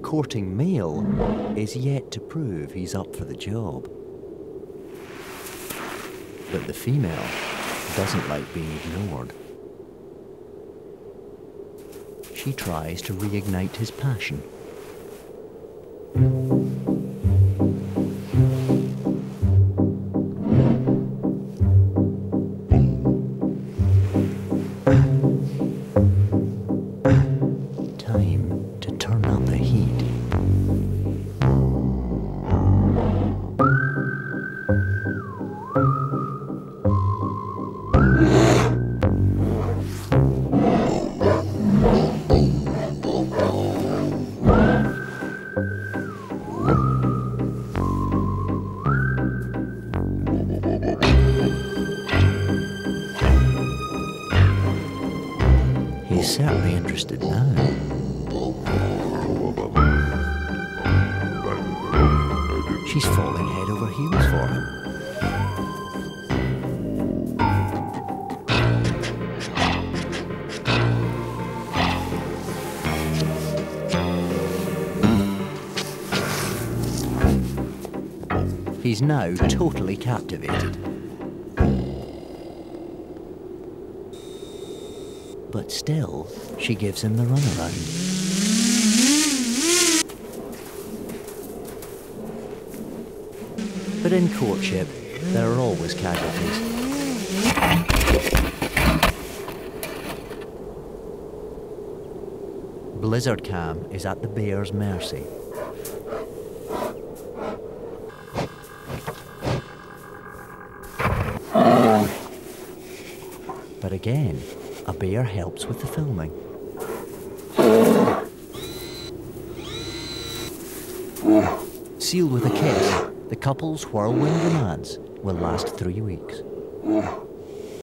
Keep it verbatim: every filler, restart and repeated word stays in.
courting male is yet to prove he's up for the job. But the female doesn't like being ignored. She tries to reignite his passion. Time to turn up the heat. He's certainly interested now. She's falling head over heels for him. He's now totally captivated. But still, she gives him the runaround. But in courtship, there are always casualties. Blizzard Cam is at the bear's mercy. But again, a bear helps with the filming. Sealed with a kiss, the couple's whirlwind romance will last three weeks.